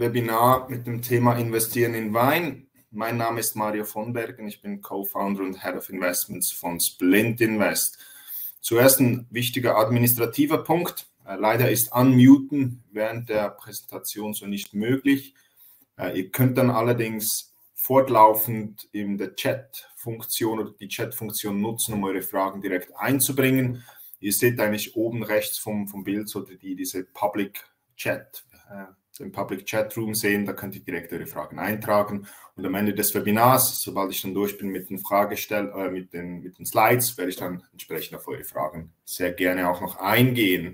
Webinar mit dem Thema Investieren in Wein. Mein Name ist Mario von Bergen, ich bin Co-Founder und Head of Investments von Splint Invest. Zuerst ein wichtiger administrativer Punkt. Leider ist Unmuten während der Präsentation so nicht möglich. Ihr könnt dann allerdings fortlaufend in der Chat-Funktion oder die Chat-Funktion nutzen, um eure Fragen direkt einzubringen. Ihr seht eigentlich oben rechts vom Bild so diese Public Chat, den Public Chat Room sehen, da könnt ihr direkt eure Fragen eintragen. Und am Ende des Webinars, sobald ich dann durch bin mit den mit den Slides, werde ich dann entsprechend auf eure Fragen sehr gerne auch noch eingehen.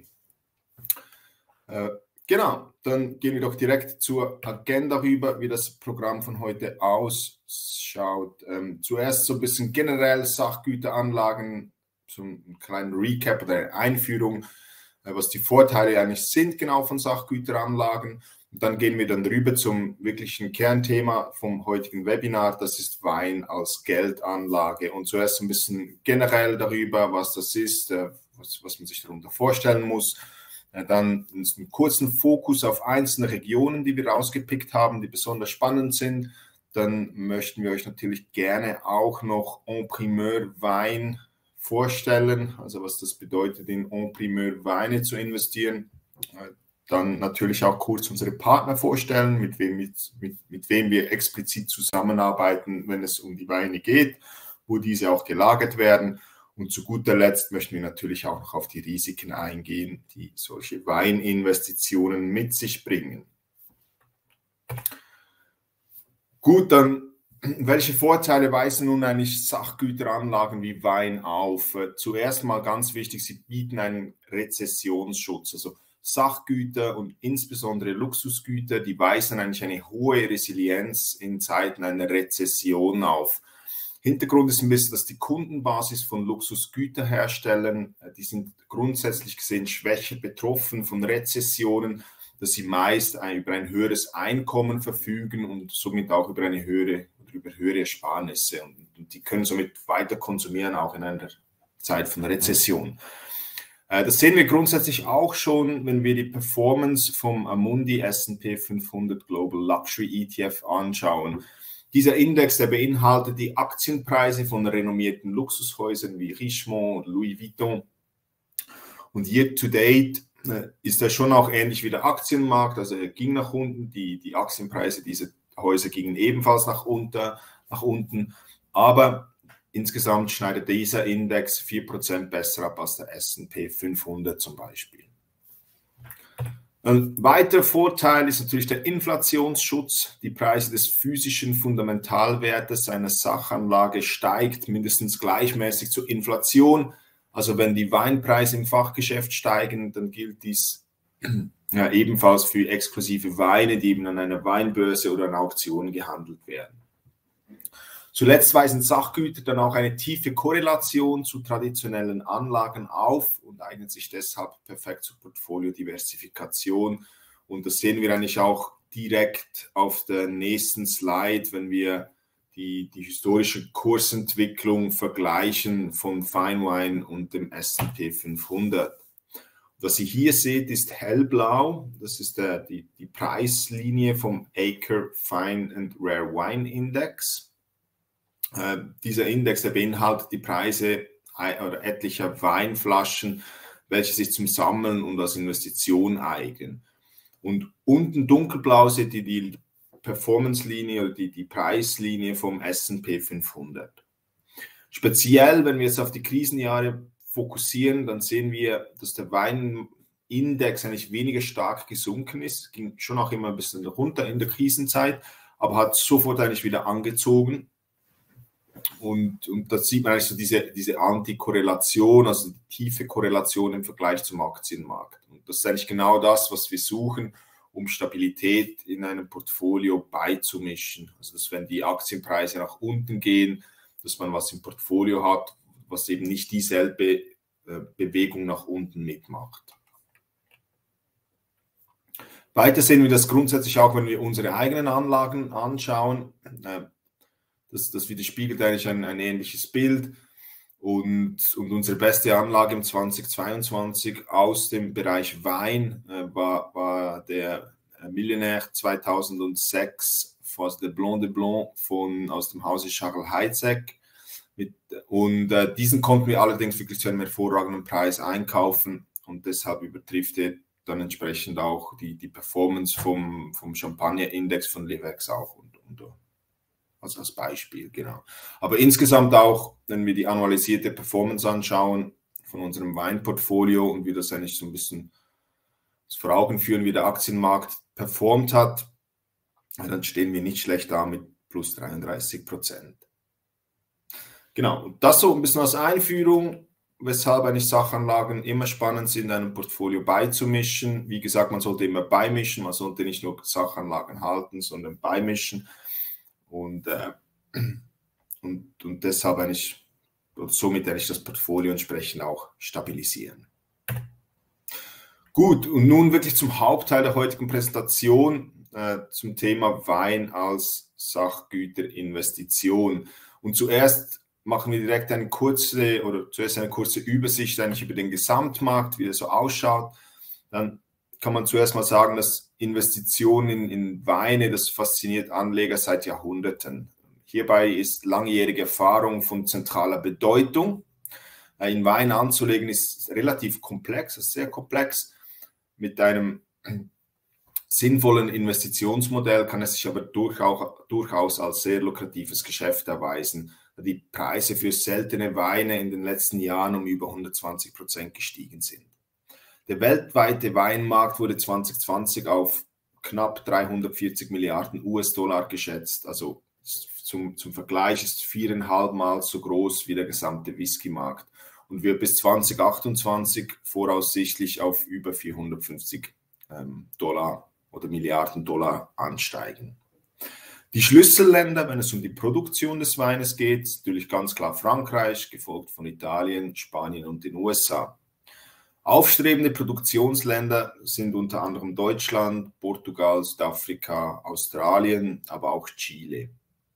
Genau, dann gehen wir doch direkt zur Agenda rüber, wie das Programm von heute ausschaut. Zuerst so ein bisschen generell Sachgüteranlagen, so einen kleinen Recap oder eine Einführung, was die Vorteile eigentlich sind genau von Sachgüteranlagen. Und dann gehen wir dann rüber zum wirklichen Kernthema vom heutigen Webinar, das ist Wein als Geldanlage. Und zuerst ein bisschen generell darüber, was das ist, was man sich darunter vorstellen muss. Dann einen kurzen Fokus auf einzelne Regionen, die wir rausgepickt haben, die besonders spannend sind. Dann möchten wir euch natürlich gerne auch noch en primeur Wein vorstellen, also was das bedeutet, in en primeur Weine zu investieren. Dann natürlich auch kurz unsere Partner vorstellen, mit wem wir explizit zusammenarbeiten, wenn es um die Weine geht, wo diese auch gelagert werden. Und zu guter Letzt möchten wir natürlich auch noch auf die Risiken eingehen, die solche Weininvestitionen mit sich bringen. Gut, dann welche Vorteile weisen nun eigentlich Sachgüteranlagen wie Wein auf? Zuerst mal ganz wichtig, sie bieten einen Rezessionsschutz. Also Sachgüter und insbesondere Luxusgüter, die weisen eigentlich eine hohe Resilienz in Zeiten einer Rezession auf. Hintergrund ist ein bisschen, dass die Kundenbasis von Luxusgüterherstellern, die sind grundsätzlich gesehen schwächer betroffen von Rezessionen, dass sie meist über ein höheres Einkommen verfügen und somit auch über höhere Ersparnisse. Und die können somit weiter konsumieren, auch in einer Zeit von Rezession. Das sehen wir grundsätzlich auch schon, wenn wir die Performance vom Amundi S&P 500 Global Luxury ETF anschauen. Dieser Index, der beinhaltet die Aktienpreise von renommierten Luxushäusern wie Richemont und Louis Vuitton. Und year to date ist er schon auch ähnlich wie der Aktienmarkt, also er ging nach unten, die Aktienpreise dieser Häuser gingen ebenfalls nach unten, aber insgesamt schneidet dieser Index 4% besser ab als der S&P 500 zum Beispiel. Ein weiterer Vorteil ist natürlich der Inflationsschutz. Die Preise des physischen Fundamentalwertes einer Sachanlage steigt mindestens gleichmäßig zur Inflation. Also wenn die Weinpreise im Fachgeschäft steigen, dann gilt dies ja ebenfalls für exklusive Weine, die eben an einer Weinbörse oder an Auktionen gehandelt werden. Zuletzt weisen Sachgüter dann auch eine tiefe Korrelation zu traditionellen Anlagen auf und eignen sich deshalb perfekt zur Portfoliodiversifikation. Und das sehen wir eigentlich auch direkt auf der nächsten Slide, wenn wir die historische Kursentwicklung vergleichen von Fine Wine und dem S&P 500. Was ihr hier seht, ist hellblau. Das ist die Preislinie vom Acre Fine and Rare Wine Index. Dieser Index, der beinhaltet die Preise oder etlicher Weinflaschen, welche sich zum Sammeln und als Investition eignen. Und unten dunkelblau seht ihr die Performance-Linie oder die Preislinie vom S&P 500. Speziell, wenn wir jetzt auf die Krisenjahre fokussieren, dann sehen wir, dass der Weinindex eigentlich weniger stark gesunken ist, ging schon auch immer ein bisschen runter in der Krisenzeit, aber hat sofort eigentlich wieder angezogen. Und da sieht man eigentlich so diese Antikorrelation, also die tiefe Korrelation im Vergleich zum Aktienmarkt. Und das ist eigentlich genau das, was wir suchen, um Stabilität in einem Portfolio beizumischen. Also dass wenn die Aktienpreise nach unten gehen, dass man was im Portfolio hat, was eben nicht dieselbe Bewegung nach unten mitmacht. Weiter sehen wir das grundsätzlich auch, wenn wir unsere eigenen Anlagen anschauen. Das widerspiegelt eigentlich ein ähnliches Bild. Und unsere beste Anlage im 2022 aus dem Bereich Wein war der Millionär 2006, also der Blanc de Blanc aus dem Hause Charles Heidsieck. Diesen konnten wir allerdings wirklich zu einem hervorragenden Preis einkaufen und deshalb übertrifft er dann entsprechend auch die Performance vom Champagner-Index von Livex auch. Also als Beispiel, genau. Aber insgesamt auch, wenn wir die annualisierte Performance anschauen von unserem Weinportfolio und wir das eigentlich so ein bisschen vor Augen führen, wie der Aktienmarkt performt hat, dann stehen wir nicht schlecht da mit plus 33%. Genau, und das so ein bisschen als Einführung, weshalb eigentlich Sachanlagen immer spannend sind, in einem Portfolio beizumischen. Wie gesagt, man sollte immer beimischen, man sollte nicht nur Sachanlagen halten, sondern beimischen. Und deshalb eigentlich, somit eigentlich das Portfolio entsprechend auch stabilisieren. Gut, und nun wirklich zum Hauptteil der heutigen Präsentation, zum Thema Wein als Sachgüterinvestition. Und zuerst machen wir direkt eine kurze Übersicht eigentlich über den Gesamtmarkt, wie er so ausschaut. Dann kann man zuerst mal sagen, dass Investitionen in Weine, das fasziniert Anleger seit Jahrhunderten. Hierbei ist langjährige Erfahrung von zentraler Bedeutung. In Wein anzulegen ist relativ komplex, ist sehr komplex. Mit einem sinnvollen Investitionsmodell kann es sich aber durchaus als sehr lukratives Geschäft erweisen, da die Preise für seltene Weine in den letzten Jahren um über 120% gestiegen sind. Der weltweite Weinmarkt wurde 2020 auf knapp 340 Milliarden US-Dollar geschätzt. Also zum Vergleich ist 4,5 Mal so groß wie der gesamte Whisky-Markt und wird bis 2028 voraussichtlich auf über 450 Dollar oder Milliarden Dollar ansteigen. Die Schlüsselländer, wenn es um die Produktion des Weines geht, natürlich ganz klar Frankreich, gefolgt von Italien, Spanien und den USA. Aufstrebende Produktionsländer sind unter anderem Deutschland, Portugal, Südafrika, Australien, aber auch Chile.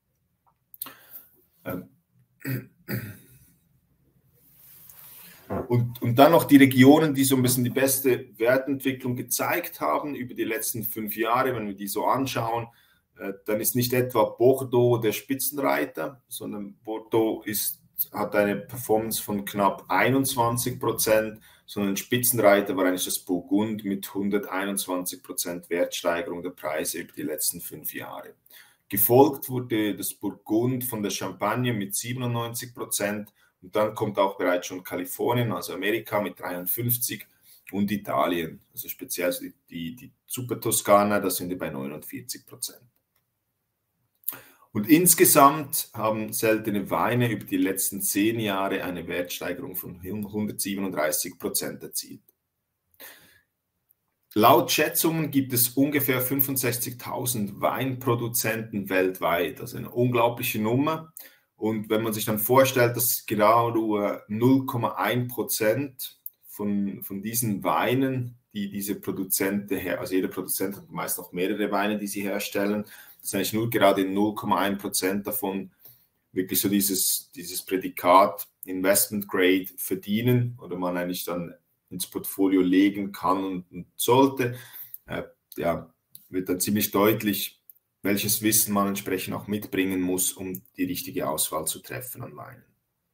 Und dann noch die Regionen, die so ein bisschen die beste Wertentwicklung gezeigt haben über die letzten 5 Jahre, wenn wir die so anschauen, dann ist nicht etwa Bordeaux der Spitzenreiter, sondern Bordeaux hat eine Performance von knapp 21%, sondern Spitzenreiter war eigentlich das Burgund mit 121% Wertsteigerung der Preise über die letzten 5 Jahre. Gefolgt wurde das Burgund von der Champagne mit 97% und dann kommt auch bereits schon Kalifornien, also Amerika mit 53% und Italien, also speziell die Super Toskana, da sind wir bei 49%. Und insgesamt haben seltene Weine über die letzten 10 Jahre eine Wertsteigerung von 137% erzielt. Laut Schätzungen gibt es ungefähr 65.000 Weinproduzenten weltweit, also eine unglaubliche Nummer. Und wenn man sich dann vorstellt, dass genau nur 0,1% von diesen Weinen, die diese Produzenten, also jeder Produzent hat meist noch mehrere Weine, die sie herstellen, dass eigentlich nur gerade 0,1% davon wirklich so dieses Prädikat Investment Grade verdienen oder man eigentlich dann ins Portfolio legen kann und sollte, wird dann ziemlich deutlich, welches Wissen man entsprechend auch mitbringen muss, um die richtige Auswahl zu treffen an Weinen.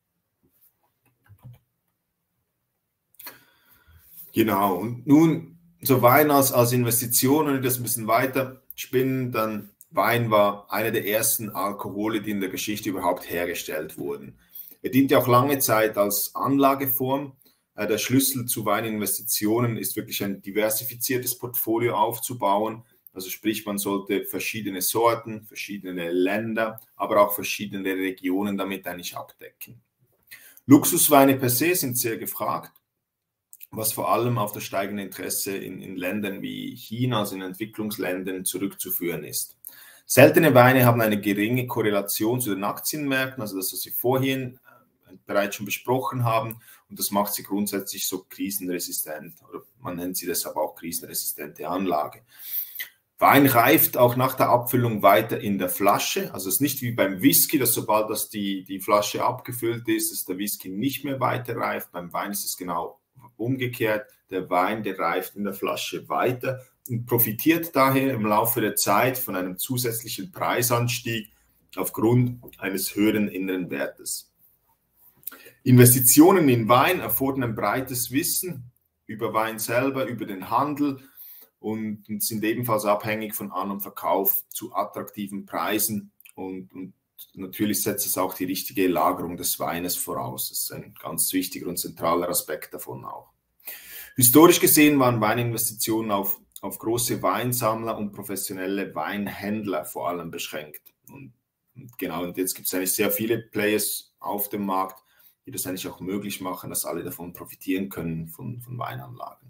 Genau, und nun so Wein als Investition, wenn wir das ein bisschen weiter spinnen, dann Wein war einer der ersten Alkohole, die in der Geschichte überhaupt hergestellt wurden. Er diente auch lange Zeit als Anlageform. Der Schlüssel zu Weininvestitionen ist wirklich ein diversifiziertes Portfolio aufzubauen. Also sprich, man sollte verschiedene Sorten, verschiedene Länder, aber auch verschiedene Regionen damit eigentlich abdecken. Luxusweine per se sind sehr gefragt, was vor allem auf das steigende Interesse in Ländern wie China, also in Entwicklungsländern, zurückzuführen ist. Seltene Weine haben eine geringe Korrelation zu den Aktienmärkten, also das, was Sie vorhin bereits schon besprochen haben, und das macht sie grundsätzlich so krisenresistent, oder man nennt sie deshalb auch krisenresistente Anlage. Wein reift auch nach der Abfüllung weiter in der Flasche, also es ist nicht wie beim Whisky, dass sobald die Flasche abgefüllt ist, dass der Whisky nicht mehr weiter reift. Beim Wein ist es genau umgekehrt, der Wein, der reift in der Flasche weiter und profitiert daher im Laufe der Zeit von einem zusätzlichen Preisanstieg aufgrund eines höheren inneren Wertes. Investitionen in Wein erfordern ein breites Wissen über Wein selber, über den Handel und sind ebenfalls abhängig von An- und Verkauf zu attraktiven Preisen und natürlich setzt es auch die richtige Lagerung des Weines voraus. Das ist ein ganz wichtiger und zentraler Aspekt davon auch. Historisch gesehen waren Weininvestitionen auf große Weinsammler und professionelle Weinhändler vor allem beschränkt. Und jetzt gibt es eigentlich sehr viele Players auf dem Markt, die das eigentlich auch möglich machen, dass alle davon profitieren können, von Weinanlagen.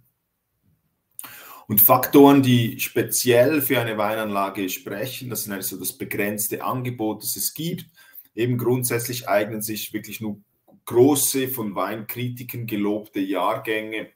Und Faktoren, die speziell für eine Weinanlage sprechen, das sind eigentlich so das begrenzte Angebot, das es gibt. Eben grundsätzlich eignen sich wirklich nur große, von Weinkritikern gelobte Jahrgänge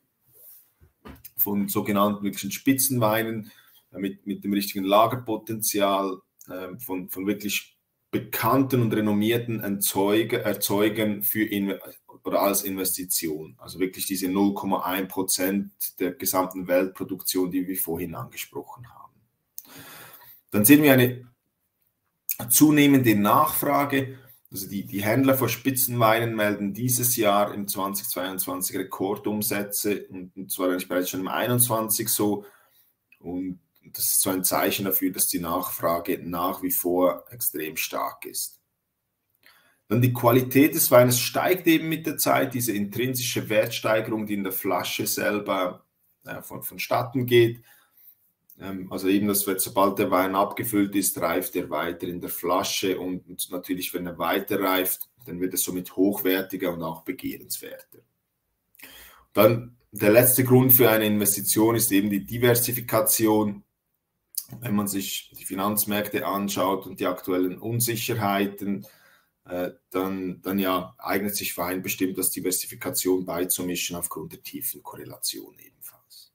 von sogenannten wirklichen Spitzenweinen mit dem richtigen Lagerpotenzial, von wirklich bekannten und renommierten Erzeugern oder als Investition. Also wirklich diese 0,1% der gesamten Weltproduktion, die wir vorhin angesprochen haben. Dann sehen wir eine zunehmende Nachfrage. Also die Händler von Spitzenweinen melden dieses Jahr im 2022 Rekordumsätze und zwar eigentlich bereits schon im 2021 so. Und das ist so ein Zeichen dafür, dass die Nachfrage nach wie vor extrem stark ist. Dann die Qualität des Weines steigt eben mit der Zeit, diese intrinsische Wertsteigerung, die in der Flasche selber vonstatten geht. Also eben, dass sobald der Wein abgefüllt ist, reift er weiter in der Flasche und natürlich, wenn er weiter reift, dann wird es somit hochwertiger und auch begehrenswerter. Dann der letzte Grund für eine Investition ist eben die Diversifikation. Wenn man sich die Finanzmärkte anschaut und die aktuellen Unsicherheiten, dann ja, eignet sich Wein bestimmt als Diversifikation beizumischen aufgrund der tiefen Korrelation ebenfalls.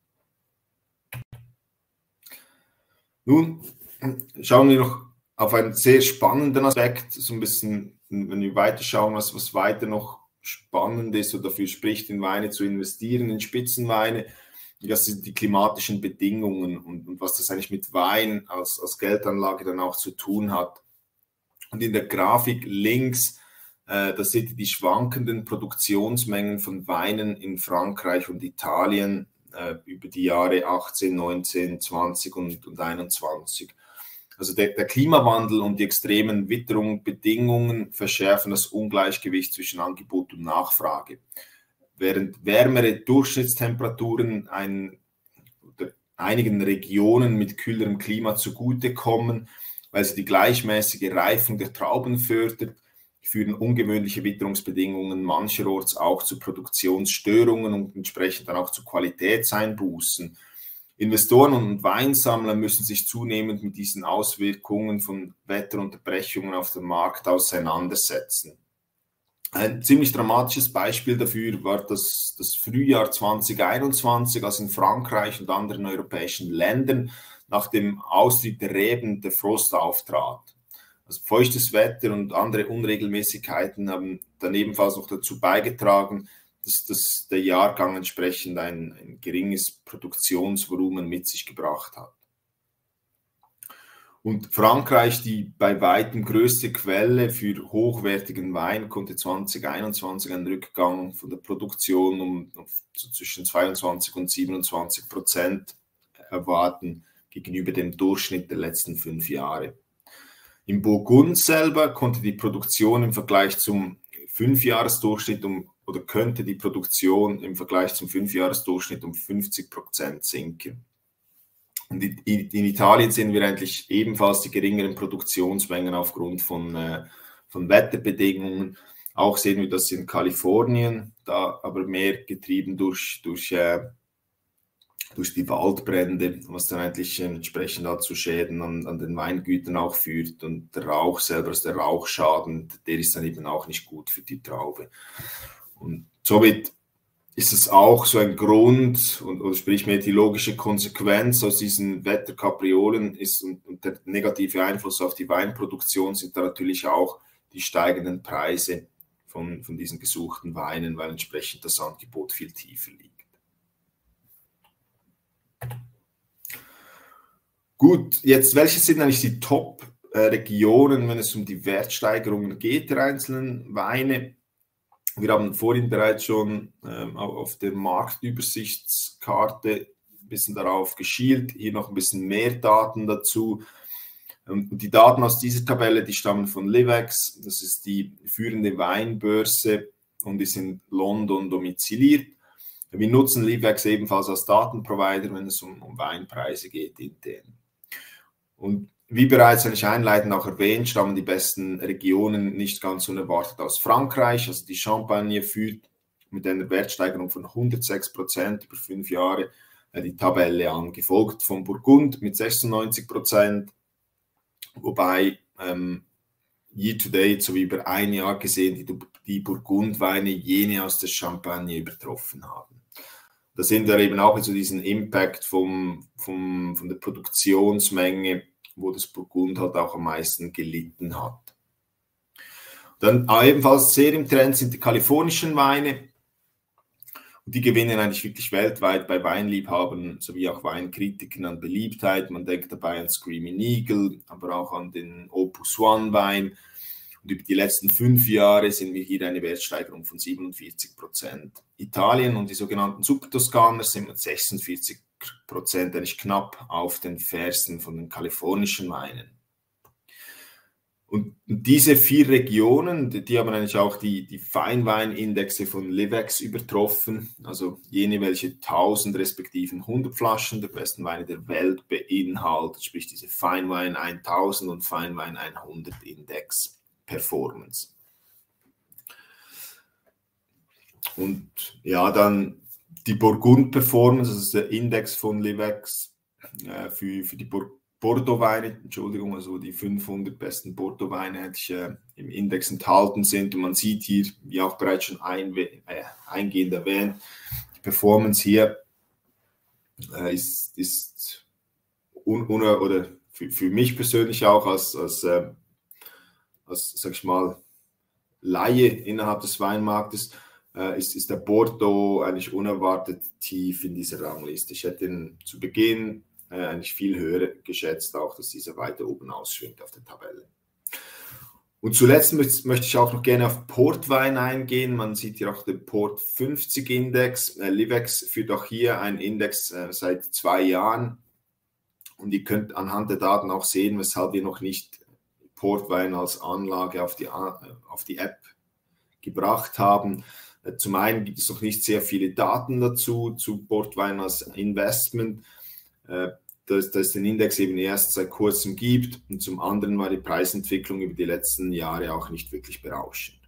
Nun schauen wir noch auf einen sehr spannenden Aspekt, so ein bisschen, wenn wir weiter schauen, was weiter noch spannend ist oder dafür spricht, in Weine zu investieren, in Spitzenweine. Das sind die klimatischen Bedingungen und was das eigentlich mit Wein als Geldanlage dann auch zu tun hat. Und in der Grafik links, da seht ihr die schwankenden Produktionsmengen von Weinen in Frankreich und Italien über die Jahre 18, 19, 20 und 21. Also der Klimawandel und die extremen Witterungsbedingungen verschärfen das Ungleichgewicht zwischen Angebot und Nachfrage. Während wärmere Durchschnittstemperaturen einigen Regionen mit kühlerem Klima zugutekommen, weil sie die gleichmäßige Reifung der Trauben fördert, führen ungewöhnliche Witterungsbedingungen mancherorts auch zu Produktionsstörungen und entsprechend dann auch zu Qualitätseinbußen. Investoren und Weinsammler müssen sich zunehmend mit diesen Auswirkungen von Wetterunterbrechungen auf dem Markt auseinandersetzen. Ein ziemlich dramatisches Beispiel dafür war das Frühjahr 2021, als in Frankreich und anderen europäischen Ländern nach dem Austritt der Reben der Frost auftrat. Also feuchtes Wetter und andere Unregelmäßigkeiten haben dann ebenfalls noch dazu beigetragen, dass der Jahrgang entsprechend ein geringes Produktionsvolumen mit sich gebracht hat. Und Frankreich, die bei weitem größte Quelle für hochwertigen Wein, konnte 2021 einen Rückgang von der Produktion so zwischen 22% und 27% erwarten gegenüber dem Durchschnitt der letzten 5 Jahre. Im Burgund selber konnte die Produktion im Vergleich zum 5-Jahres-Durchschnitt könnte die Produktion im Vergleich zum 5-Jahres-Durchschnitt um 50% sinken. Und in Italien sehen wir eigentlich ebenfalls die geringeren Produktionsmengen aufgrund von Wetterbedingungen. Auch sehen wir das in Kalifornien, da aber mehr getrieben durch die Waldbrände, was dann eigentlich entsprechend zu Schäden an den Weingütern auch führt. Und der Rauch selber, also der Rauchschaden, der ist dann eben auch nicht gut für die Traube. Und somit ist es auch so ein Grund oder sprich mehr die logische Konsequenz aus diesen Wetterkapriolen ist und der negative Einfluss auf die Weinproduktion sind da natürlich auch die steigenden Preise von diesen gesuchten Weinen, weil entsprechend das Angebot viel tiefer liegt. Gut, jetzt, welche sind eigentlich die Top-Regionen, wenn es um die Wertsteigerungen geht der einzelnen Weine? Wir haben vorhin bereits schon auf der Marktübersichtskarte ein bisschen darauf geschielt, hier noch ein bisschen mehr Daten dazu. Und die Daten aus dieser Tabelle, die stammen von Livex, das ist die führende Weinbörse und ist in London domiziliert. Wir nutzen Livex ebenfalls als Datenprovider, wenn es um Weinpreise geht intern. Und wie bereits eigentlich einleitend auch erwähnt, stammen die besten Regionen nicht ganz unerwartet aus Frankreich. Also die Champagne führt mit einer Wertsteigerung von 106% über 5 Jahre die Tabelle an, gefolgt von Burgund mit 96%, wobei year to date, so wie über ein Jahr gesehen, die Burgundweine jene aus der Champagne übertroffen haben. Da sehen wir eben auch so diesen Impact von der Produktionsmenge, wo das Burgund halt auch am meisten gelitten hat. Dann ebenfalls sehr im Trend sind die kalifornischen Weine. Die gewinnen eigentlich wirklich weltweit bei Weinliebhabern sowie auch Weinkritikern an Beliebtheit. Man denkt dabei an Screaming Eagle, aber auch an den Opus One Wein. Und über die letzten 5 Jahre sind wir hier eine Wertsteigerung von 47%. Italien und die sogenannten Supertoskaner sind mit 46% eigentlich knapp auf den Fersen von den kalifornischen Weinen. Und diese 4 Regionen, die haben eigentlich auch die Feinweinindexe von Livex übertroffen, also jene, welche 1000 respektive 100 Flaschen der besten Weine der Welt beinhaltet, sprich diese Feinwein 1000 und Feinwein 100 Index Performance. Und ja, dann die Burgund Performance, das ist der Index von Livex für die Bordeaux-Weine, Entschuldigung, also die 500 besten Bordeaux-Weine im Index enthalten sind. Und man sieht hier, wie auch bereits schon eingehend erwähnt, die Performance hier ist oder für mich persönlich auch als sag ich mal, Laie innerhalb des Weinmarktes, ist der Bordeaux eigentlich unerwartet tief in dieser Rangliste. Ich hätte ihn zu Beginn eigentlich viel höher geschätzt, auch dass dieser weiter oben ausschwingt auf der Tabelle. Und zuletzt möchte ich auch noch gerne auf Portwein eingehen. Man sieht hier auch den Port 50 Index. Livex führt auch hier einen Index seit 2 Jahren. Und ihr könnt anhand der Daten auch sehen, weshalb wir noch nicht Portwein als Anlage auf die App gebracht haben. Zum einen gibt es noch nicht sehr viele Daten dazu, zu Portwein als Investment, dass es den Index eben erst seit kurzem gibt. Und zum anderen war die Preisentwicklung über die letzten Jahre auch nicht wirklich berauschend.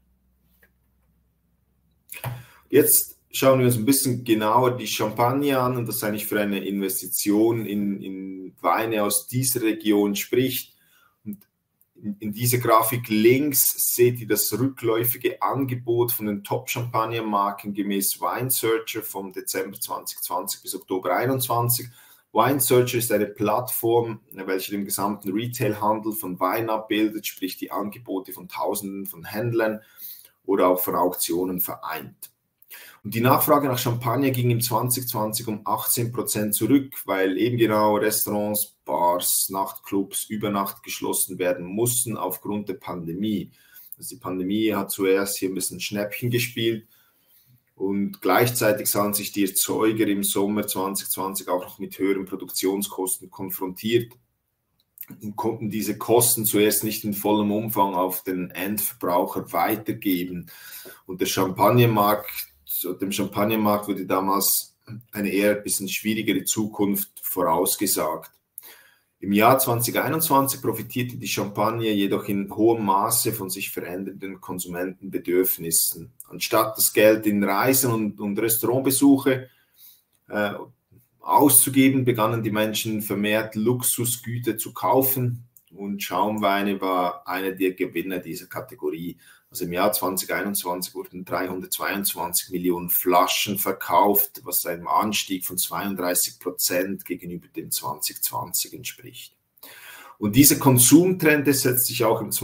Jetzt schauen wir uns ein bisschen genauer die Champagne an und was eigentlich für eine Investition in Weine aus dieser Region spricht. In dieser Grafik links seht ihr das rückläufige Angebot von den Top-Champagner-Marken gemäß Winesearcher vom Dezember 2020 bis Oktober 2021. Winesearcher ist eine Plattform, welche den gesamten Retail-Handel von Wein abbildet, sprich die Angebote von Tausenden von Händlern oder auch von Auktionen vereint. Und die Nachfrage nach Champagner ging im 2020 um 18% zurück, weil eben genau Restaurants, Bars, Nachtclubs über Nacht geschlossen werden mussten aufgrund der Pandemie. Also die Pandemie hat zuerst hier ein bisschen Schnäppchen gespielt und gleichzeitig sahen sich die Erzeuger im Sommer 2020 auch noch mit höheren Produktionskosten konfrontiert und konnten diese Kosten zuerst nicht in vollem Umfang auf den Endverbraucher weitergeben. Und dem Champagnermarkt wurde damals eine eher ein bisschen schwierigere Zukunft vorausgesagt. Im Jahr 2021 profitierte die Champagne jedoch in hohem Maße von sich verändernden Konsumentenbedürfnissen. Anstatt das Geld in Reisen und Restaurantbesuche auszugeben, begannen die Menschen vermehrt Luxusgüter zu kaufen und Schaumweine war einer der Gewinner dieser Kategorie. Also im Jahr 2021 wurden 322 Millionen Flaschen verkauft, was einem Anstieg von 32% gegenüber dem 2020 entspricht. Und dieser Konsumtrend setzt sich auch im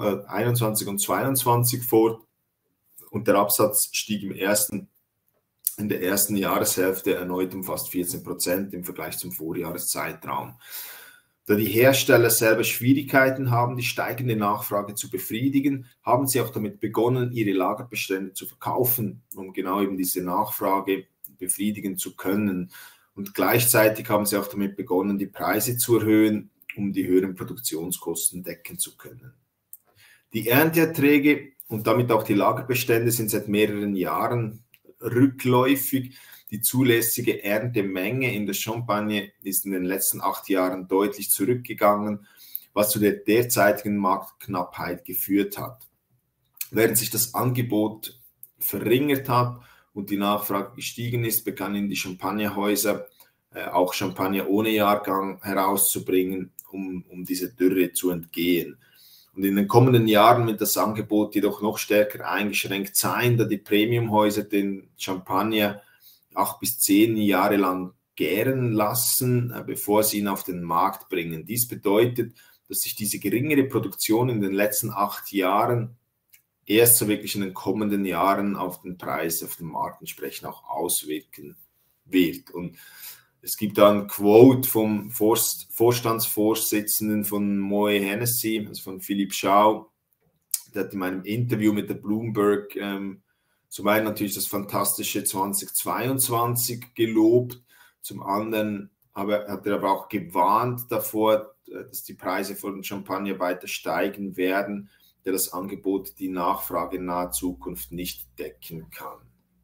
2021 und 2022 fort und der Absatz stieg im ersten in der ersten Jahreshälfte erneut um fast 14% im Vergleich zum Vorjahreszeitraum. Da die Hersteller selber Schwierigkeiten haben, die steigende Nachfrage zu befriedigen, haben sie auch damit begonnen, ihre Lagerbestände zu verkaufen, um genau eben diese Nachfrage befriedigen zu können. Und gleichzeitig haben sie auch damit begonnen, die Preise zu erhöhen, um die höheren Produktionskosten decken zu können. Die Ernteerträge und damit auch die Lagerbestände sind seit mehreren Jahren rückläufig. Die zulässige Erntemenge in der Champagne ist in den letzten 8 Jahren deutlich zurückgegangen, was zu der derzeitigen Marktknappheit geführt hat. Während sich das Angebot verringert hat und die Nachfrage gestiegen ist, begannen die Champagnerhäuser auch Champagner ohne Jahrgang herauszubringen, um dieser Dürre zu entgehen. Und in den kommenden Jahren wird das Angebot jedoch noch stärker eingeschränkt sein, da die Premiumhäuser den Champagner 8 bis 10 Jahre lang gären lassen, bevor sie ihn auf den Markt bringen. Dies bedeutet, dass sich diese geringere Produktion in den letzten 8 Jahren erst so wirklich in den kommenden Jahren auf den Preis, auf den Markt entsprechend auch auswirken wird. Und es gibt da ein Quote vom Vorstandsvorsitzenden von Moët Hennessy, also von Philippe Schau, der hat in meinem Interview mit der Bloomberg zum einen natürlich das fantastische 2022 gelobt, zum anderen hat er aber auch gewarnt davor, dass die Preise von Champagner weiter steigen werden, der das Angebot die Nachfrage in naher Zukunft nicht decken kann.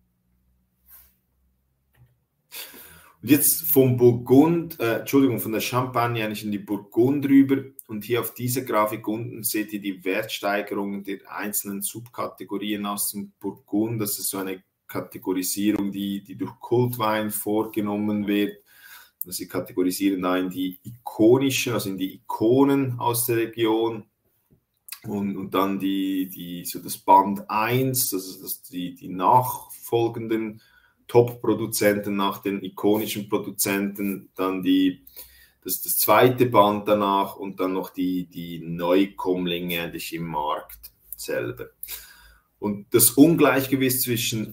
Und jetzt vom von der Champagne eigentlich in die Burgund rüber. Und hier auf dieser Grafik unten seht ihr die Wertsteigerungen der einzelnen Subkategorien aus dem Burgund. Das ist so eine Kategorisierung, die durch Kultwein vorgenommen wird. Also sie kategorisieren da in die ikonischen, also in die Ikonen aus der Region. Und dann so das Band 1, das die nachfolgenden Top-Produzenten nach den ikonischen Produzenten, dann das zweite Band danach und dann noch die Neukommlinge eigentlich im Markt selber. Und das Ungleichgewicht zwischen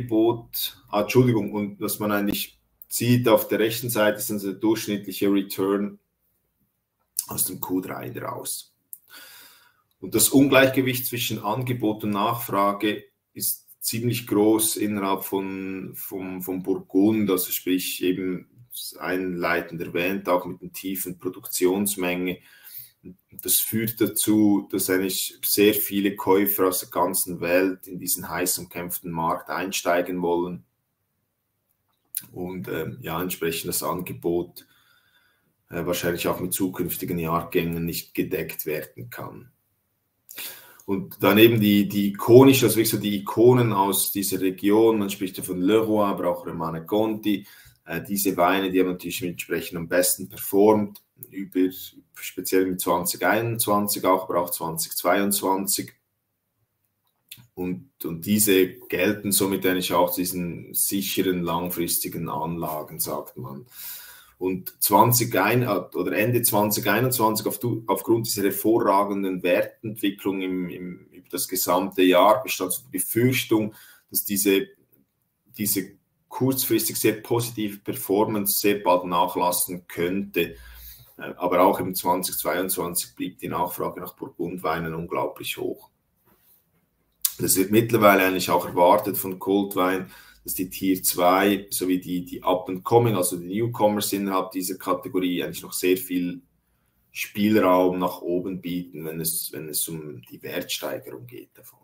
und was man eigentlich sieht auf der rechten Seite, ist dann der durchschnittliche Return aus dem Q3 raus. Und das Ungleichgewicht zwischen Angebot und Nachfrage ist ziemlich groß innerhalb vom Burgund, also sprich eben einleitend erwähnt, auch mit einer tiefen Produktionsmenge. Das führt dazu, dass eigentlich sehr viele Käufer aus der ganzen Welt in diesen heiß umkämpften Markt einsteigen wollen und entsprechend das Angebot wahrscheinlich auch mit zukünftigen Jahrgängen nicht gedeckt werden kann. Und daneben die ikonischen, also wirklich so die Ikonen aus dieser Region, man spricht ja von Leroy, aber auch Romane Conti, diese Weine, die haben natürlich entsprechend am besten performt, speziell mit 2021 auch, aber auch 2022. Und diese gelten somit eigentlich auch zu diesen sicheren, langfristigen Anlagen, sagt man. Und Ende 2021 aufgrund dieser hervorragenden Wertentwicklung über das gesamte Jahr bestand die Befürchtung, dass diese kurzfristig sehr positive Performance sehr bald nachlassen könnte. Aber auch im 2022 blieb die Nachfrage nach Burgundweinen unglaublich hoch. Das wird mittlerweile eigentlich auch erwartet von Kultwein, dass die Tier 2 sowie die Up-and-Coming, also die Newcomers innerhalb dieser Kategorie eigentlich noch sehr viel Spielraum nach oben bieten, wenn es um die Wertsteigerung geht davon.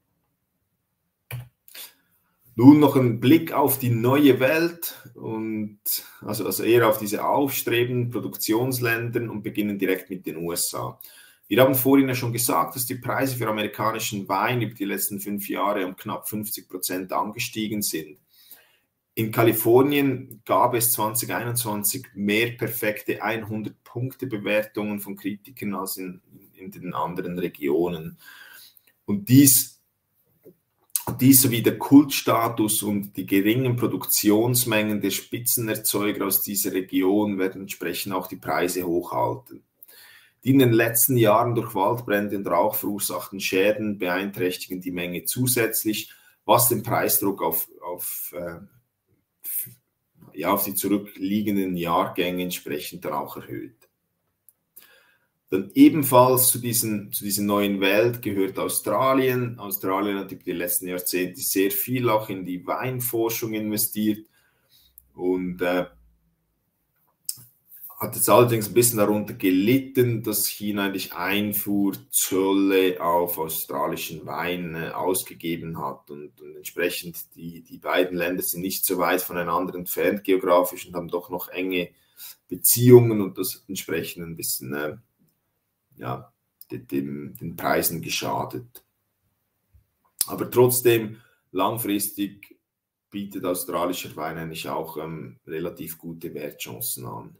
Nun noch ein Blick auf die neue Welt und also eher auf diese aufstrebenden Produktionsländer und beginnen direkt mit den USA. Wir haben vorhin ja schon gesagt, dass die Preise für amerikanischen Wein über die letzten 5 Jahre um knapp 50% angestiegen sind. In Kalifornien gab es 2021 mehr perfekte 100-Punkte-Bewertungen von Kritikern als in den anderen Regionen. Und dies sowie der Kultstatus und die geringen Produktionsmengen der Spitzenerzeuger aus dieser Region werden entsprechend auch die Preise hochhalten. Die in den letzten Jahren durch Waldbrände und Rauch verursachten Schäden beeinträchtigen die Menge zusätzlich, was den Preisdruck auf ja, auf die zurückliegenden Jahrgänge entsprechend dann auch erhöht. Dann ebenfalls zu dieser neuen Welt gehört Australien. Australien hat über die letzten Jahrzehnte sehr viel auch in die Weinforschung investiert und hat jetzt allerdings ein bisschen darunter gelitten, dass China eigentlich Einfuhrzölle auf australischen Wein ausgegeben hat. Und entsprechend die beiden Länder sind nicht so weit voneinander entfernt geografisch und haben doch noch enge Beziehungen und das hat entsprechend ein bisschen ja, den Preisen geschadet. Aber trotzdem, langfristig bietet australischer Wein eigentlich auch relativ gute Wertchancen an.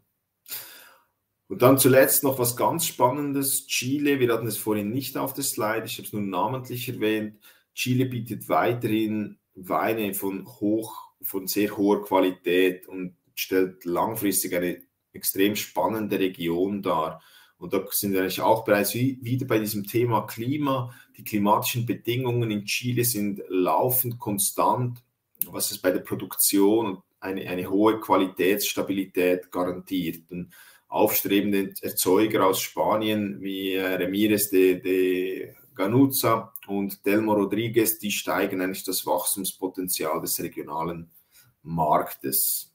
Und dann zuletzt noch was ganz Spannendes, Chile. Wir hatten es vorhin nicht auf der Slide, ich habe es nur namentlich erwähnt. Chile bietet weiterhin Weine von sehr hoher Qualität und stellt langfristig eine extrem spannende Region dar. Und da sind wir eigentlich auch bereits wieder bei diesem Thema Klima. Die klimatischen Bedingungen in Chile sind laufend konstant, was es bei der Produktion eine hohe Qualitätsstabilität garantiert. Und aufstrebende Erzeuger aus Spanien wie Ramírez de Ganuza und Telmo Rodriguez, die steigern eigentlich das Wachstumspotenzial des regionalen Marktes.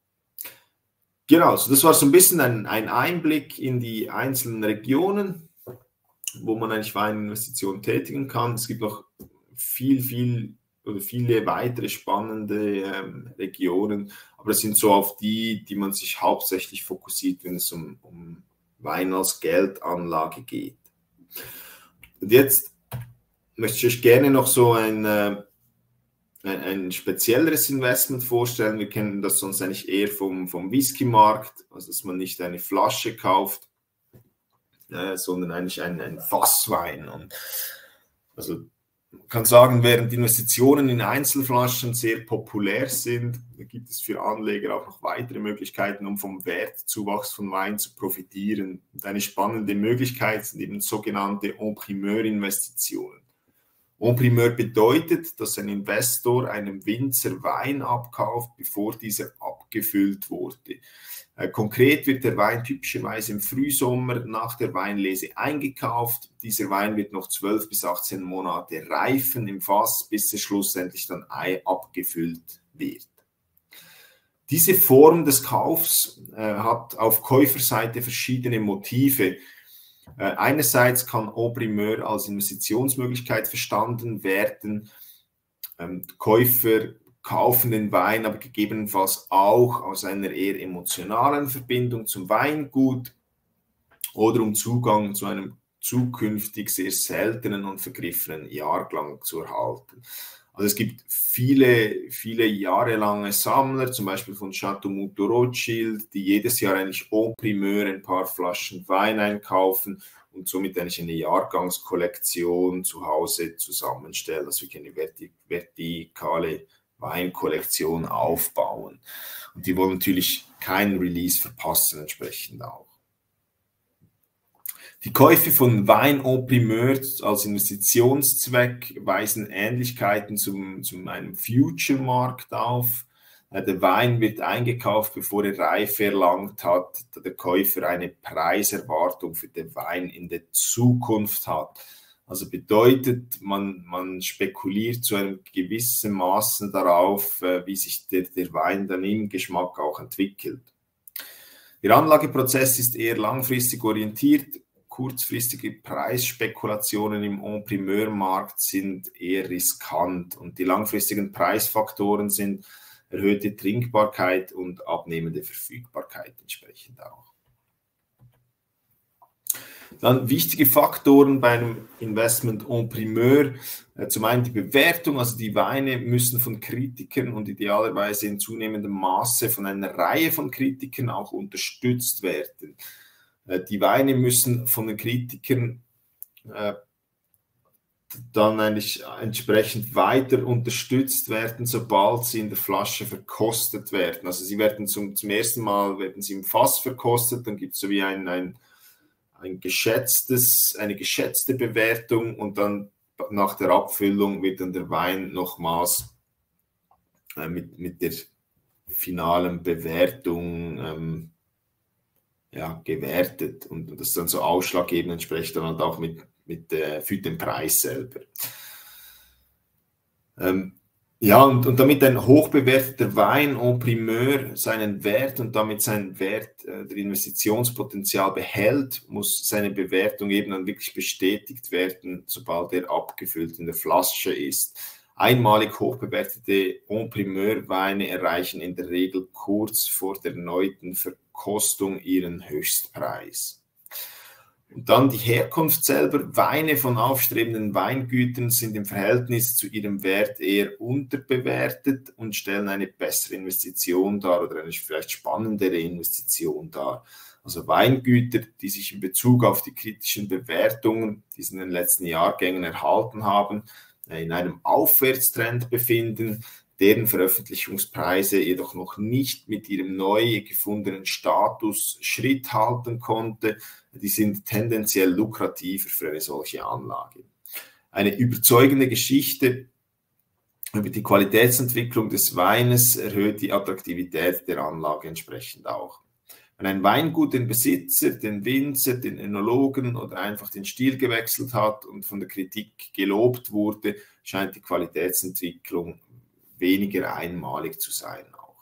Genau, also das war so ein bisschen ein Einblick in die einzelnen Regionen, wo man eigentlich Weininvestitionen tätigen kann. Es gibt noch viele weitere spannende Regionen, aber das sind so auf die man sich hauptsächlich fokussiert, wenn es um Wein als Geldanlage geht. Und jetzt möchte ich euch gerne noch so ein spezielleres Investment vorstellen. Wir kennen das sonst eigentlich eher vom Whisky-Markt, also dass man nicht eine Flasche kauft, sondern eigentlich einen Fasswein. Und also man kann sagen, während Investitionen in Einzelflaschen sehr populär sind, gibt es für Anleger auch noch weitere Möglichkeiten, um vom Wertzuwachs von Wein zu profitieren. Und eine spannende Möglichkeit sind eben sogenannte En-Primeur-Investitionen. En-Primeur bedeutet, dass ein Investor einem Winzer Wein abkauft, bevor dieser abgefüllt wurde. Konkret wird der Wein typischerweise im Frühsommer nach der Weinlese eingekauft. Dieser Wein wird noch 12 bis 18 Monate reifen im Fass, bis er schlussendlich dann abgefüllt wird. Diese Form des Kaufs hat auf Käuferseite verschiedene Motive. Einerseits kann En-Primeur als Investitionsmöglichkeit verstanden werden. Käufer kaufen den Wein, aber gegebenenfalls auch aus einer eher emotionalen Verbindung zum Weingut oder um Zugang zu einem zukünftig sehr seltenen und vergriffenen Jahrgang zu erhalten. Also es gibt viele jahrelange Sammler, zum Beispiel von Chateau Mouton Rothschild, die jedes Jahr eigentlich En-Primeur ein paar Flaschen Wein einkaufen und somit eigentlich eine Jahrgangskollektion zu Hause zusammenstellen, also wir eine vertikale Weinkollektion aufbauen. Und die wollen natürlich keinen Release verpassen, entsprechend auch. Die Käufe von Wein En-Primeur als Investitionszweck weisen Ähnlichkeiten zu einem Future-Markt auf. Der Wein wird eingekauft, bevor er Reife erlangt hat, da der Käufer eine Preiserwartung für den Wein in der Zukunft hat. Also bedeutet, man spekuliert zu einem gewissen Maßen darauf, wie sich der Wein dann im Geschmack auch entwickelt. Der Anlageprozess ist eher langfristig orientiert. Kurzfristige Preisspekulationen im En-Primeur-Markt sind eher riskant und die langfristigen Preisfaktoren sind erhöhte Trinkbarkeit und abnehmende Verfügbarkeit entsprechend auch. Dann wichtige Faktoren bei einem Investment En-Primeur. Zum einen die Bewertung, also die Weine müssen von Kritikern und idealerweise in zunehmendem Maße von einer Reihe von Kritikern auch unterstützt werden. Die Weine müssen von den Kritikern dann eigentlich entsprechend weiter unterstützt werden, sobald sie in der Flasche verkostet werden. Also sie werden zum ersten Mal werden sie im Fass verkostet, dann gibt es so wie eine geschätzte Bewertung und dann nach der Abfüllung wird dann der Wein nochmals mit der finalen Bewertung ja, gewertet, und das ist dann so ausschlaggebend, entspricht dann halt auch für den Preis selber. Ja, und damit ein hochbewerteter Wein en primeur seinen Wert und damit seinen Wert, der Investitionspotenzial behält, muss seine Bewertung eben dann wirklich bestätigt werden, sobald er abgefüllt in der Flasche ist. Einmalig hochbewertete en primeur Weine erreichen in der Regel kurz vor der erneuten Verkostung ihren Höchstpreis. Und dann die Herkunft selber. Weine von aufstrebenden Weingütern sind im Verhältnis zu ihrem Wert eher unterbewertet und stellen eine bessere Investition dar oder eine vielleicht spannendere Investition dar. Also Weingüter, die sich in Bezug auf die kritischen Bewertungen, die sie in den letzten Jahrgängen erhalten haben, in einem Aufwärtstrend befinden, deren Veröffentlichungspreise jedoch noch nicht mit ihrem neu gefundenen Status Schritt halten konnte, die sind tendenziell lukrativer für eine solche Anlage. Eine überzeugende Geschichte über die Qualitätsentwicklung des Weines erhöht die Attraktivität der Anlage entsprechend auch. Wenn ein Weingut den Besitzer, den Winzer, den Önologen oder einfach den Stil gewechselt hat und von der Kritik gelobt wurde, scheint die Qualitätsentwicklung weniger einmalig zu sein.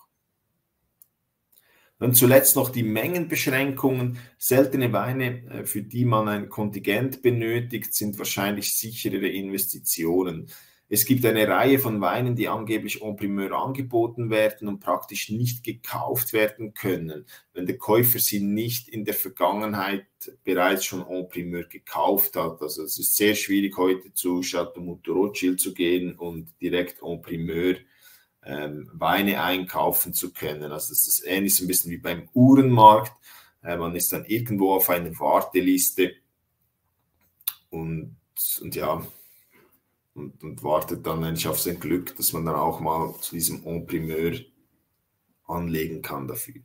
Dann zuletzt noch die Mengenbeschränkungen. Seltene Weine, für die man ein Kontingent benötigt, sind wahrscheinlich sicherere Investitionen. Es gibt eine Reihe von Weinen, die angeblich en primeur angeboten werden und praktisch nicht gekauft werden können, wenn der Käufer sie nicht in der Vergangenheit bereits schon en primeur gekauft hat. Also es ist sehr schwierig, heute zu Chateau Mouton Rothschild zu gehen und direkt en primeur Weine einkaufen zu können. Also das ist ähnlich so ein bisschen wie beim Uhrenmarkt. Man ist dann irgendwo auf einer Warteliste und ja, und wartet dann eigentlich auf sein Glück, dass man dann auch mal zu diesem en primeur anlegen kann dafür.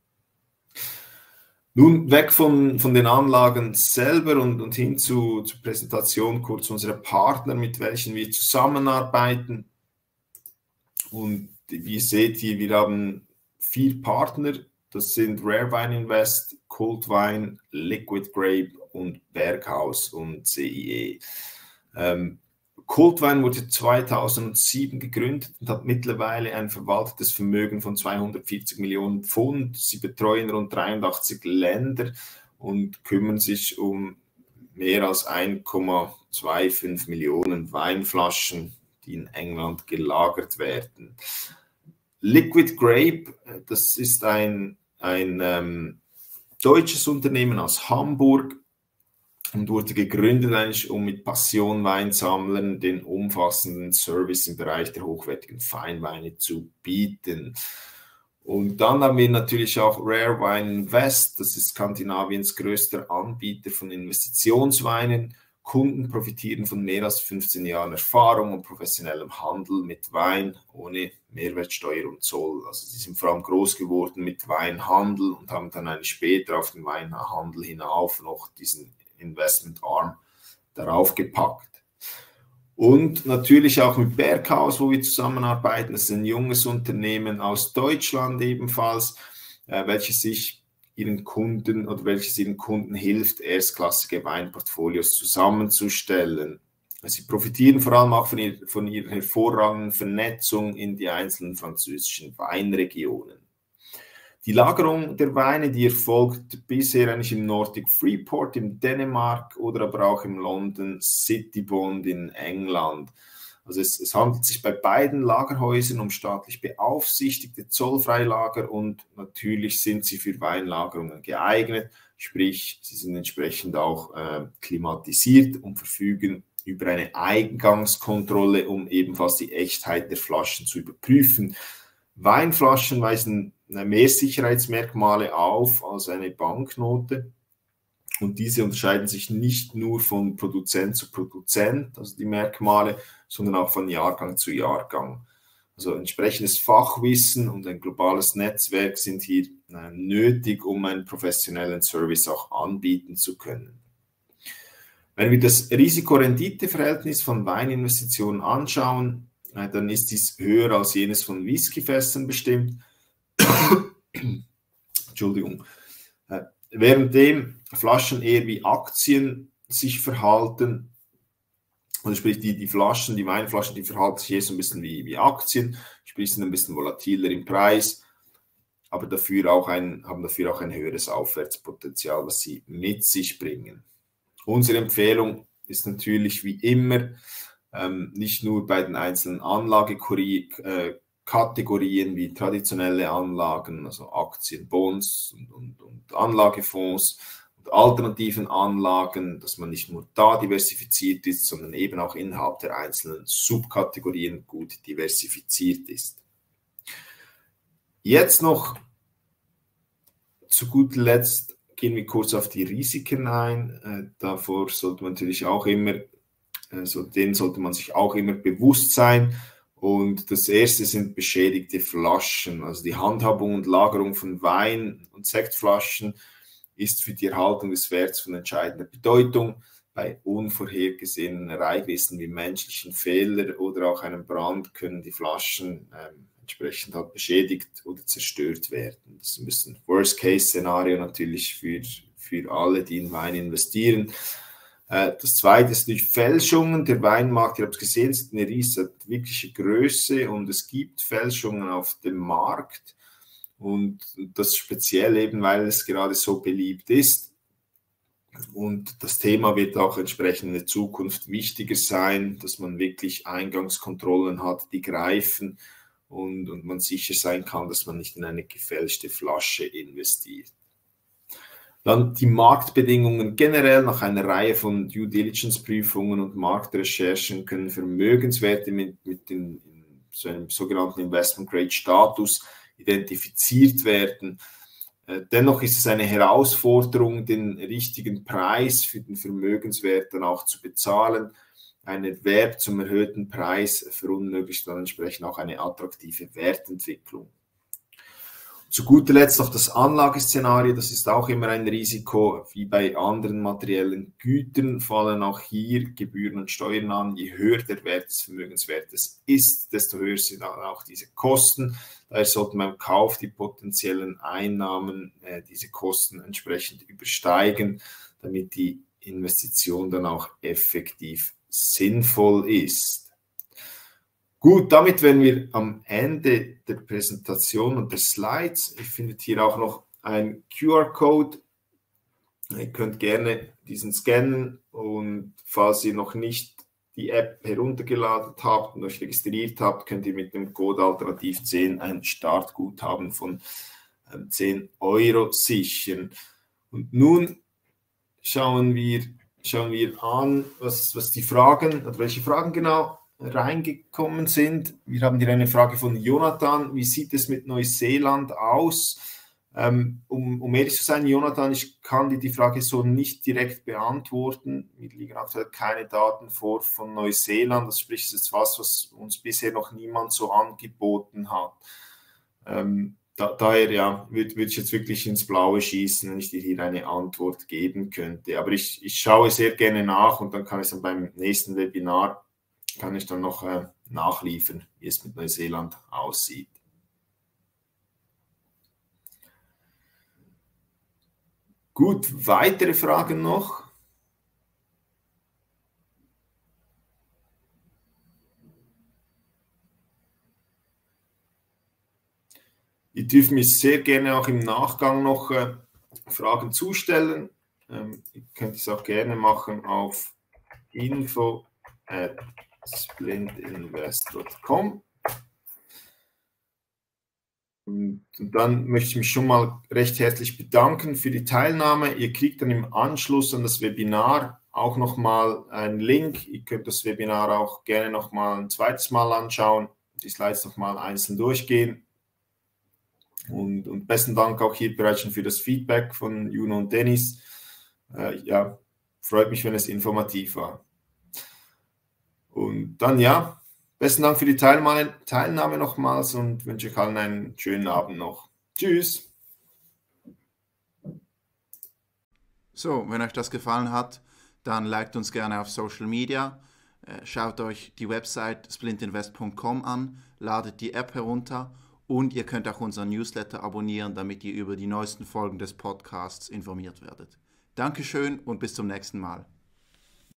Nun weg von den Anlagen selber und hin zur Präsentation kurz unserer Partner, mit welchen wir zusammenarbeiten. Und wie ihr seht hier, wir haben 4 Partner, das sind Rare Wine Invest, Cult Wine, Liquid Grape und Berghaus und CIE. Cult Wine wurde 2007 gegründet und hat mittlerweile ein verwaltetes Vermögen von 240 Millionen Pfund. Sie betreuen rund 83 Länder und kümmern sich um mehr als 1,25 Millionen Weinflaschen, die in England gelagert werden. Liquid Grape, das ist ein deutsches Unternehmen aus Hamburg und wurde gegründet eigentlich, um mit Passion Weinsammlern den umfassenden Service im Bereich der hochwertigen Feinweine zu bieten. Und dann haben wir natürlich auch Rare Wine Invest, das ist Skandinaviens größter Anbieter von Investitionsweinen. Kunden profitieren von mehr als 15 Jahren Erfahrung und professionellem Handel mit Wein ohne Mehrwertsteuer und Zoll. Also sie sind vor allem groß geworden mit Weinhandel und haben dann eigentlich später auf den Weinhandel hinauf noch diesen Investment-Arm darauf gepackt. Und natürlich auch mit Berghaus, wo wir zusammenarbeiten. Das ist ein junges Unternehmen aus Deutschland ebenfalls, welches ihren Kunden hilft, erstklassige Weinportfolios zusammenzustellen. Sie profitieren vor allem auch von ihrer hervorragenden Vernetzung in die einzelnen französischen Weinregionen. Die Lagerung der Weine, die erfolgt bisher eigentlich im Nordic Freeport in Dänemark oder aber auch im London City Bond in England. Also es handelt sich bei beiden Lagerhäusern um staatlich beaufsichtigte Zollfreilager und natürlich sind sie für Weinlagerungen geeignet, sprich sie sind entsprechend auch klimatisiert und verfügen über eine Eingangskontrolle, um ebenfalls die Echtheit der Flaschen zu überprüfen. Weinflaschen weisen mehr Sicherheitsmerkmale auf als eine Banknote. Und diese unterscheiden sich nicht nur von Produzent zu Produzent, also die Merkmale, sondern auch von Jahrgang zu Jahrgang. Also entsprechendes Fachwissen und ein globales Netzwerk sind hier nötig, um einen professionellen Service auch anbieten zu können. Wenn wir das Risiko-Rendite-Verhältnis von Weininvestitionen anschauen, dann ist dies höher als jenes von Whiskyfässern bestimmt. Entschuldigung. Währenddem Flaschen eher wie Aktien sich verhalten, also sprich die Flaschen, die Weinflaschen, die verhalten sich eher so ein bisschen wie Aktien, sprich sind ein bisschen volatiler im Preis, aber haben dafür auch ein höheres Aufwärtspotenzial, was sie mit sich bringen. Unsere Empfehlung ist natürlich wie immer, nicht nur bei den einzelnen Anlagekategorien wie traditionelle Anlagen, also Aktien, Bonds und Anlagefonds und alternativen Anlagen, dass man nicht nur da diversifiziert ist, sondern eben auch innerhalb der einzelnen Subkategorien gut diversifiziert ist. Jetzt noch zu guter Letzt gehen wir kurz auf die Risiken ein. Davor sollte man natürlich auch immer, denen sollte man sich auch immer bewusst sein. Und das erste sind beschädigte Flaschen. Also die Handhabung und Lagerung von Wein- und Sektflaschen ist für die Erhaltung des Werts von entscheidender Bedeutung. Bei unvorhergesehenen Ereignissen wie menschlichen Fehlern oder auch einem Brand können die Flaschen entsprechend halt beschädigt oder zerstört werden. Das ist ein bisschen Worst-Case-Szenario natürlich für alle, die in Wein investieren. Das zweite ist durch Fälschungen. Der Weinmarkt, ihr habt es gesehen, ist eine wirkliche Größe und es gibt Fälschungen auf dem Markt. Und das speziell eben, weil es gerade so beliebt ist. Und das Thema wird auch entsprechend in der Zukunft wichtiger sein, dass man wirklich Eingangskontrollen hat, die greifen und man sicher sein kann, dass man nicht in eine gefälschte Flasche investiert. Dann die Marktbedingungen generell. Nach einer Reihe von Due-Diligence-Prüfungen und Marktrecherchen können Vermögenswerte mit so einem sogenannten Investment-Grade-Status identifiziert werden. Dennoch ist es eine Herausforderung, den richtigen Preis für den Vermögenswert dann auch zu bezahlen. Ein Erwerb zum erhöhten Preis verunmöglicht dann entsprechend auch eine attraktive Wertentwicklung. Zu guter Letzt noch das Anlageszenario, das ist auch immer ein Risiko. Wie bei anderen materiellen Gütern fallen auch hier Gebühren und Steuern an. Je höher der Wert des Vermögenswertes ist, desto höher sind auch diese Kosten. Daher sollten beim Kauf die potenziellen Einnahmen diese Kosten entsprechend übersteigen, damit die Investition dann auch effektiv sinnvoll ist. Gut, damit wären wir am Ende der Präsentation und der Slides. Ihr findet hier auch noch einen QR-Code. Ihr könnt gerne diesen scannen und falls ihr noch nicht die App heruntergeladen habt und euch registriert habt, könnt ihr mit dem Code Alternativ 10 ein Startguthaben von 10 € sichern. Und nun schauen wir an, was die Fragen, oder welche Fragen genau reingekommen sind. Wir haben hier eine Frage von Jonathan. Wie sieht es mit Neuseeland aus? Um ehrlich zu sein, Jonathan, ich kann dir die Frage so nicht direkt beantworten. Mir liegen aktuell keine Daten vor von Neuseeland. Das spricht es jetzt was uns bisher noch niemand so angeboten hat. Daher ja, würde ich jetzt wirklich ins Blaue schießen, wenn ich dir hier eine Antwort geben könnte. Aber ich schaue sehr gerne nach und dann kann ich dann beim nächsten Webinar noch nachliefern, wie es mit Neuseeland aussieht. Gut, weitere Fragen noch? Ihr dürft mir sehr gerne auch im Nachgang noch Fragen zustellen. Ihr könnt es auch gerne machen auf info@splintinvest.com. Und dann möchte ich mich schon mal recht herzlich bedanken für die Teilnahme. Ihr kriegt dann im Anschluss an das Webinar auch nochmal einen Link. Ihr könnt das Webinar auch gerne nochmal ein zweites Mal anschauen, die Slides nochmal einzeln durchgehen. Und besten Dank auch hier bereits schon für das Feedback von Juno und Dennis. Ja, freut mich, wenn es informativ war. Und dann ja, besten Dank für die Teilnahme nochmals und wünsche euch allen einen schönen Abend noch. Tschüss. So, wenn euch das gefallen hat, dann liked uns gerne auf Social Media. Schaut euch die Website splintinvest.com an, ladet die App herunter Und ihr könnt auch unseren Newsletter abonnieren, damit ihr über die neuesten Folgen des Podcasts informiert werdet. Dankeschön und bis zum nächsten Mal.